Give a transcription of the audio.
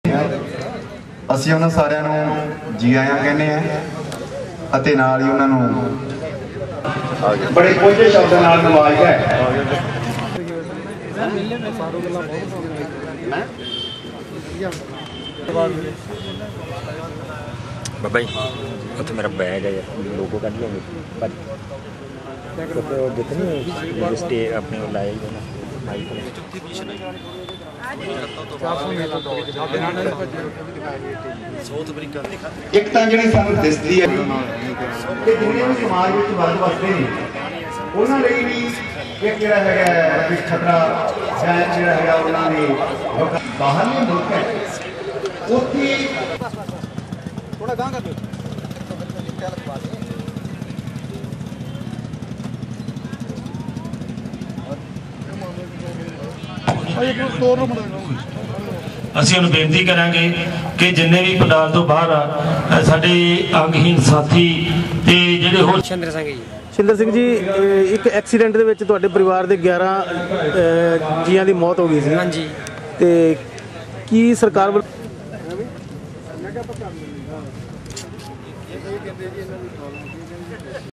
ਅਸੀਂ ਉਹਨਾਂ ਸਾਰਿਆਂ ਨੂੰ ਜੀ ਆਇਆਂ ਕਹਿੰਦੇ ਆ ਅਤੇ ਨਾਲ ਹੀ ਉਹਨਾਂ ਨੂੰ बड़े कोझे शब्द नाल नवाजा है। बाबा जी उत्थे मेरा बैग है यार, लोगो कट लोगे पर जितनी स्टे अपने लाए एक तो जी सानू दिसती है कि जिन्हें भी समाज में वर्ग वसते हैं उन्होंने भी एक जोड़ा है खतरा शायद जोड़ा है उन्होंने बाहरले मुल्क है उत्थे थोड़ा गांह कर दो ਅਸੀਂ ਉਹਨੂੰ ਬੇਨਤੀ ਕਰਾਂਗੇ ਕਿ ਜਿੰਨੇ ਵੀ ਪੰਡਾਲ ਤੋਂ ਬਾਹਰ ਆ ਸਾਡੇ ਅੰਗਹੀਨ ਸਾਥੀ ਤੇ ਜਿਹੜੇ ਹੋਰ ਸ਼ਿੰਦਰ ਸਿੰਘ ਜੀ ਇੱਕ ਐਕਸੀਡੈਂਟ ਦੇ ਵਿੱਚ ਤੁਹਾਡੇ ਪਰਿਵਾਰ ਦੇ 11 ਜੀਆਂ ਦੀ ਮੌਤ ਹੋ ਗਈ ਸੀ। ਹਾਂਜੀ ਤੇ ਕੀ ਸਰਕਾਰ ਵੱਲੋਂ